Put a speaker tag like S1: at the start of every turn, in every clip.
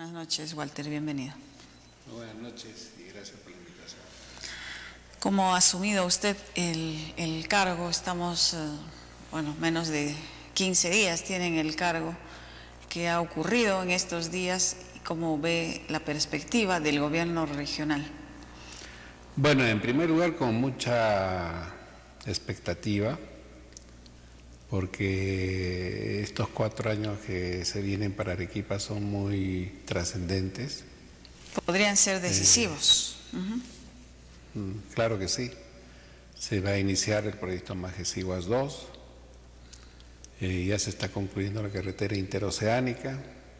S1: Buenas noches, Walter, bienvenido.
S2: Buenas noches y gracias por la invitación.
S1: ¿Cómo ha asumido usted el cargo? Estamos, menos de 15 días tienen el cargo. ¿Qué ha ocurrido en estos días y cómo ve la perspectiva del gobierno regional?
S2: Bueno, en primer lugar, con mucha expectativa, porque estos 4 años que se vienen para Arequipa son muy trascendentes.
S1: Podrían ser decisivos.
S2: Claro que sí. Se va a iniciar el proyecto Majesiguas 2. Ya se está concluyendo la carretera interoceánica.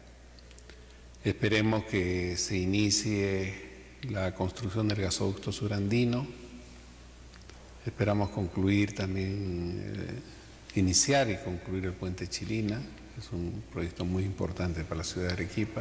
S2: Esperemos que se inicie la construcción del gasoducto surandino. Esperamos concluir también, iniciar y concluir el puente Chilina. Es un proyecto muy importante para la ciudad de Arequipa.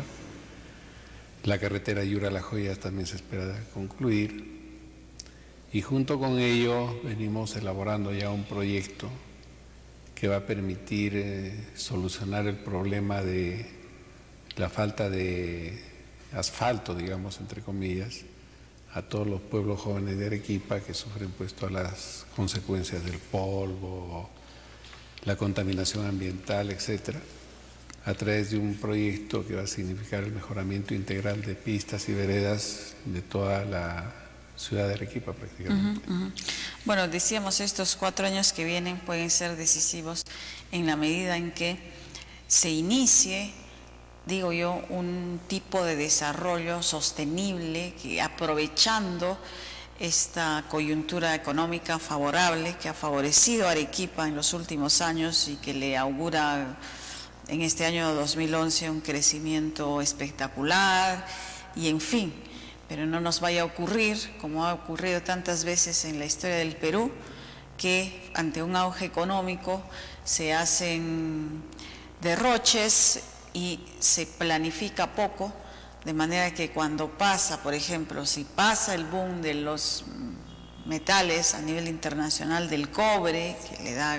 S2: La carretera Yura-La Joya también se espera concluir. Y junto con ello venimos elaborando ya un proyecto que va a permitir solucionar el problema de la falta de asfalto, digamos, entre comillas, a todos los pueblos jóvenes de Arequipa que sufren pues todas las consecuencias del polvo, la contaminación ambiental, etcétera, a través de un proyecto que va a significar el mejoramiento integral de pistas y veredas de toda la ciudad de Arequipa prácticamente.
S1: Bueno, decíamos, estos 4 años que vienen pueden ser decisivos en la medida en que se inicie, digo yo, un tipo de desarrollo sostenible que, aprovechando esta coyuntura económica favorable que ha favorecido a Arequipa en los últimos años y que le augura en este año 2011 un crecimiento espectacular y en fin. Pero no nos vaya a ocurrir, como ha ocurrido tantas veces en la historia del Perú, que ante un auge económico se hacen derroches y se planifica poco, de manera que cuando pasa, por ejemplo, si pasa el boom de los metales a nivel internacional, del cobre, que le da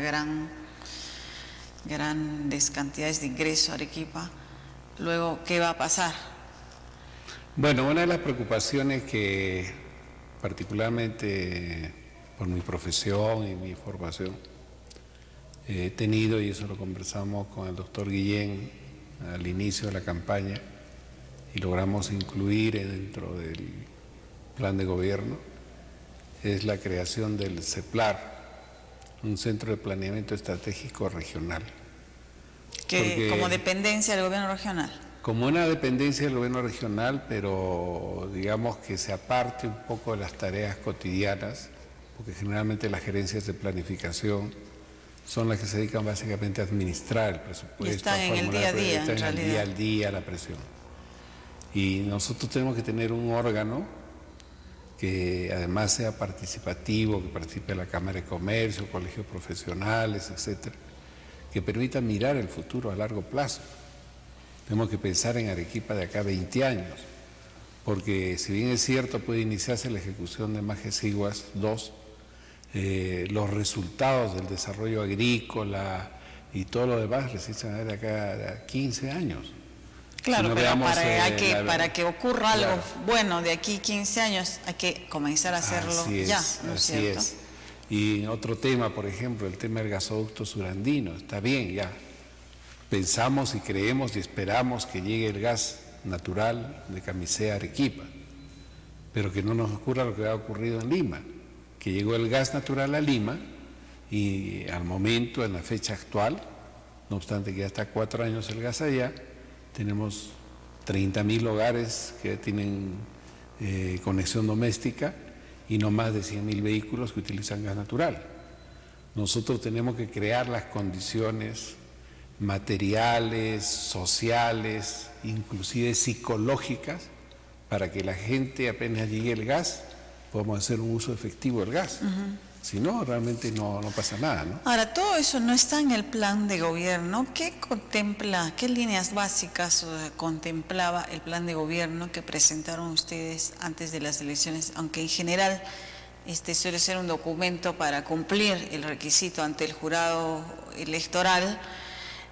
S1: grandes cantidades de ingreso a Arequipa, luego, ¿qué va a pasar?
S2: Bueno, una de las preocupaciones que particularmente por mi profesión y mi formación he tenido, y eso lo conversamos con el doctor Guillén al inicio de la campaña y logramos incluir dentro del plan de gobierno, es la creación del CEPLAR, un Centro de Planeamiento Estratégico Regional.
S1: Que como dependencia del gobierno regional.
S2: Como una dependencia del gobierno regional, pero digamos que se aparte un poco de las tareas cotidianas, porque generalmente las gerencias de planificación son las que se dedican básicamente a administrar el presupuesto.
S1: Y están en el día a día, en realidad.
S2: El día al día, la presión. Y nosotros tenemos que tener un órgano que además sea participativo, que participe la Cámara de Comercio, colegios profesionales, etcétera, que permita mirar el futuro a largo plazo. Tenemos que pensar en Arequipa de acá a 20 años, porque si bien es cierto puede iniciarse la ejecución de Majesiguas 2, los resultados del desarrollo agrícola y todo lo demás recién se van a ver de acá a 15 años.
S1: Claro,
S2: si no
S1: pero
S2: veamos,
S1: para que ocurra algo
S2: claro,
S1: bueno de aquí 15 años hay que comenzar a hacerlo ya, ¿no es cierto?
S2: Así es. Y otro tema, por ejemplo, el tema del gasoducto surandino, está bien ya. Pensamos y creemos y esperamos que llegue el gas natural de Camisea a Arequipa, pero que no nos ocurra lo que ha ocurrido en Lima, que llegó el gas natural a Lima y al momento, en la fecha actual, no obstante que ya está 4 años el gas allá, tenemos 30.000 hogares que tienen conexión doméstica y no más de 100.000 vehículos que utilizan gas natural. Nosotros tenemos que crear las condiciones materiales, sociales, inclusive psicológicas, para que la gente apenas llegue el gas, podamos hacer un uso efectivo del gas. Si no, realmente no pasa nada, ¿no?
S1: Ahora, todo eso no está en el plan de gobierno. ¿Qué contempla, qué líneas básicas contemplaba el plan de gobierno que presentaron ustedes antes de las elecciones? Aunque en general suele ser un documento para cumplir el requisito ante el jurado electoral,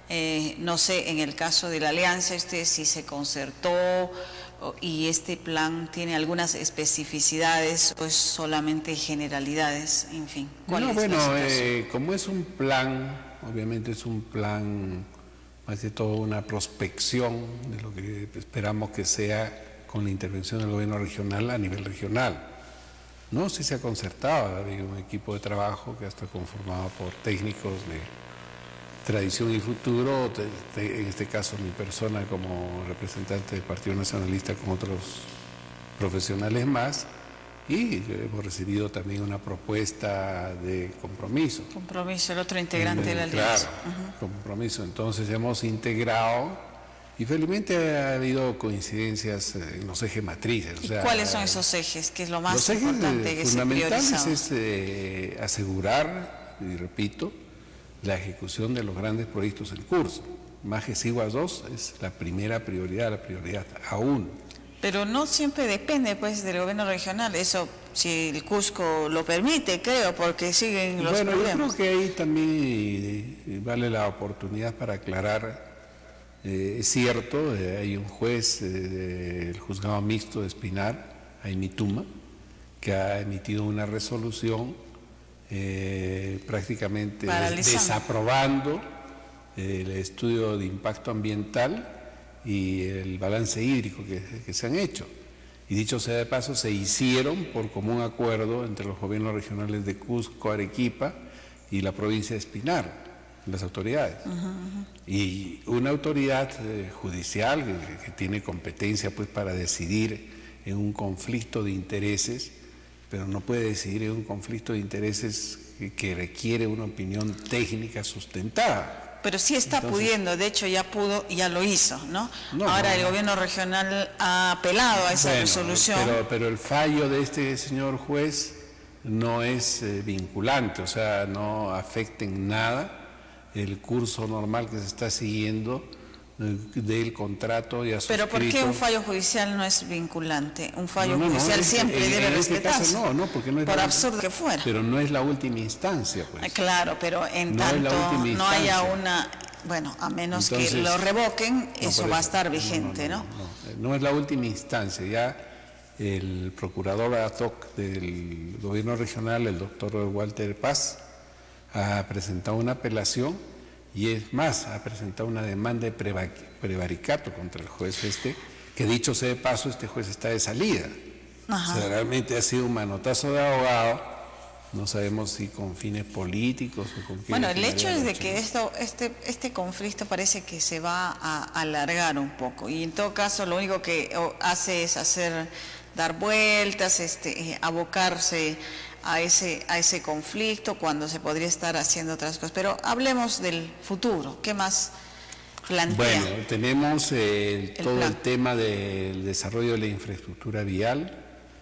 S1: No sé, en el caso de la alianza, si se concertó y este plan tiene algunas especificidades o es solamente generalidades, en fin.
S2: ¿Cuál es la situación? Como es un plan, obviamente es un plan, más que todo una prospección de lo que esperamos que sea con la intervención del gobierno regional a nivel regional. No, sí se ha concertado, ha habido un equipo de trabajo que está conformado por técnicos de tradición y futuro, en este caso mi persona como representante del Partido Nacionalista con otros profesionales más, y hemos recibido también una propuesta de compromiso.
S1: Compromiso, el otro integrante de la alianza.
S2: Claro, compromiso. Entonces hemos integrado y felizmente ha habido coincidencias en los ejes matrices.
S1: ¿Y cuáles son esos ejes? ¿Qué es lo más
S2: Los
S1: importante que
S2: ejes fundamentales es asegurar, y repito, la ejecución de los grandes proyectos en curso. Majes Sigua 2 es la primera prioridad, la prioridad aún.
S1: Pero no siempre depende pues del gobierno regional, eso si el Cusco lo permite, creo, porque siguen los problemas.
S2: Bueno, yo creo que ahí también vale la oportunidad para aclarar, es cierto, hay un juez del juzgado mixto de Espinar, Aimituma, que ha emitido una resolución prácticamente desaprobando el estudio de impacto ambiental y el balance hídrico que se han hecho. Y dicho sea de paso, se hicieron por común acuerdo entre los gobiernos regionales de Cusco, Arequipa y la provincia de Espinar, las autoridades. Y una autoridad judicial que tiene competencia pues para decidir en un conflicto de intereses, pero no puede decidir en un conflicto de intereses que requiere una opinión técnica sustentada.
S1: Pero sí está pudiendo, de hecho ya pudo, ya lo hizo, ¿no? Ahora el gobierno regional ha apelado a esa resolución.
S2: Pero el fallo de este señor juez no es vinculante, o sea, no afecta en nada el curso normal que se está siguiendo del contrato ya suscrito.
S1: Pero ¿por qué un fallo judicial no es vinculante? Un fallo judicial siempre debe respetarse.
S2: No, porque no es
S1: por absurdo que fuera.
S2: Pero no es la última instancia, pues.
S1: Claro, pero en tanto no haya una, bueno, a menos que lo revoquen, eso va a estar vigente, ¿no?
S2: No es la última instancia, ya el procurador ad hoc del gobierno regional, el doctor Walter Paz, ha presentado una apelación y es más, ha presentado una demanda de prevaricato contra el juez que dicho sea de paso, este juez está de salida. O sea, realmente ha sido un manotazo de abogado, no sabemos si con fines políticos o con qué.
S1: Bueno, el hecho es de que este conflicto parece que se va a alargar un poco y en todo caso lo único que hace es dar vueltas, abocarse a ese conflicto cuando se podría estar haciendo otras cosas. Pero hablemos del futuro. ¿Qué más plantea?
S2: Bueno, tenemos todo el tema del desarrollo de la infraestructura vial.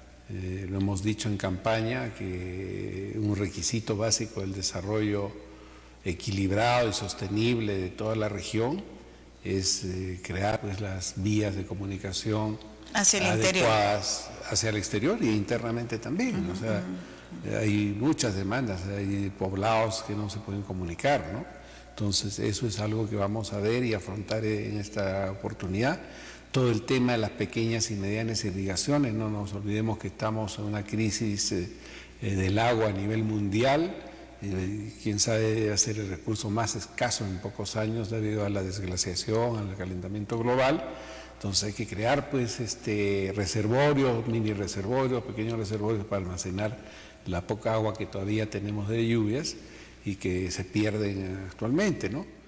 S2: Lo hemos dicho en campaña que un requisito básico del desarrollo equilibrado y sostenible de toda la región es crear pues, las vías de comunicación adecuadas hacia el exterior y internamente también. O sea, hay muchas demandas, hay poblados que no se pueden comunicar, ¿no? Entonces eso es algo que vamos a ver y afrontar en esta oportunidad. Todo el tema de las pequeñas y medianas irrigaciones, no nos olvidemos que estamos en una crisis del agua a nivel mundial, quién sabe va a ser el recurso más escaso en pocos años debido a la desglaciación, al calentamiento global. Entonces hay que crear pues reservorios, mini reservorios, pequeños reservorios para almacenar la poca agua que todavía tenemos de lluvias y que se pierden actualmente, ¿no?